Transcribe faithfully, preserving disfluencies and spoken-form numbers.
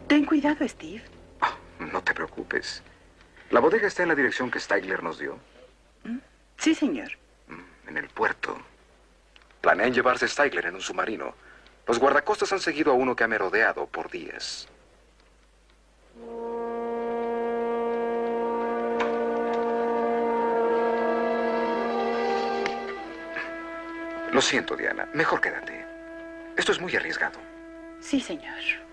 Ten cuidado, Steve. Oh, no te preocupes. ¿La bodega está en la dirección que Stigler nos dio? Sí, señor. En el puerto. Planean llevarse a Stigler en un submarino. Los guardacostas han seguido a uno que ha merodeado por días. Lo siento, Diana. Mejor quédate. Esto es muy arriesgado. Sí, señor.